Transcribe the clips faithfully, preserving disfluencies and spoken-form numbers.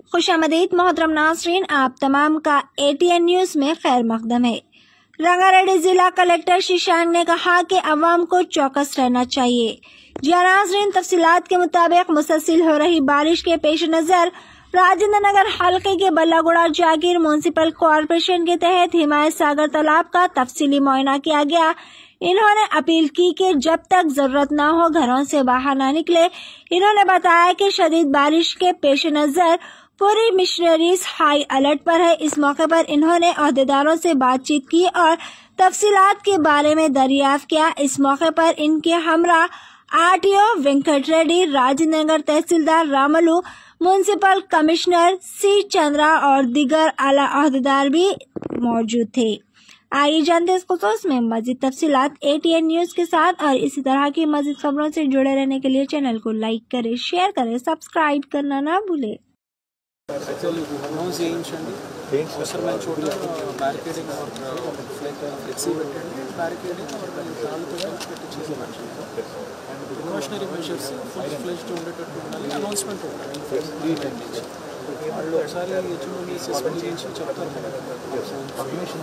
खुशामदीद मोहतरम नाज़रीन, आप तमाम का ए टी एन न्यूज़ में खैर मकदम है। रंगारेड्डी जिला कलेक्टर शीशांग ने कहा कि अवाम को चौकस रहना चाहिए। जी नाज़रीन, तफसीलात के मुताबिक मुसलसल हो रही बारिश के पेश नज़र राजेंद्र नगर हल्के के बल्लागुड़ा जागीर म्यूनिसिपल कॉरपोरेशन के तहत हिमायत सागर तालाब का तफसीली मुआयना किया गया। इन्होंने अपील की कि जब तक जरूरत न हो घरों से बाहर न निकले। इन्होंने बताया कि शदीद बारिश के पेश नज़र पूरी मिशनरीज हाई अलर्ट पर है। इस मौके पर इन्होंने अहदेदारों से बातचीत की और तफसीलात के बारे में दरियाफ्त किया। इस मौके पर इनके हमरा R T O Venkat Reddy, Rajendra Nagar तहसीलदार Ramulu, municipal commissioner C Chandra और दीगर आला अहदेदार भी मौजूद थे। आइए जानते हैं इस खुसूस में मजीद तफसीलात ए टी एन न्यूज़ के साथ। और इसी तरह की मजीद खबरों से जुड़े रहने के लिए चैनल को लाइक करें, शेयर करें, सब्सक्राइब करना ना भूलें। Actually, house చేయించండి అవసరమైన చోట బ్యారికేడింగ్ ఫ్లెక్సీ పెట్టండి, బ్యారికేడింగ్ తాళ్ళతో కలిపి పెట్టి చేసేమండి. And precautionary measures full fledged ఉండేటట్టు ఉండాలి. అనౌన్స్మెంట్ ఉండాలి త్రీ టైం నుంచి. వాళ్ళు ఒకసారి హెచ్ఓడి సస్పెండ్ చేయించి చెప్తారు కదా పర్మిషన్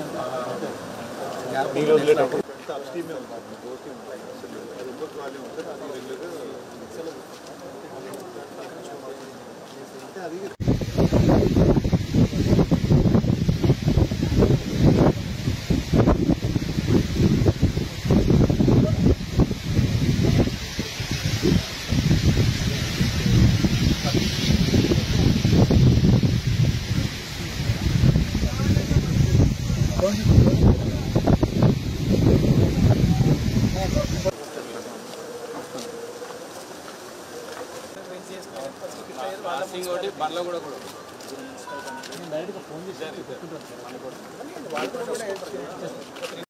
అది బండ్లో కూడా కూడా డైరెక్ట్గా ఫోన్ చేసి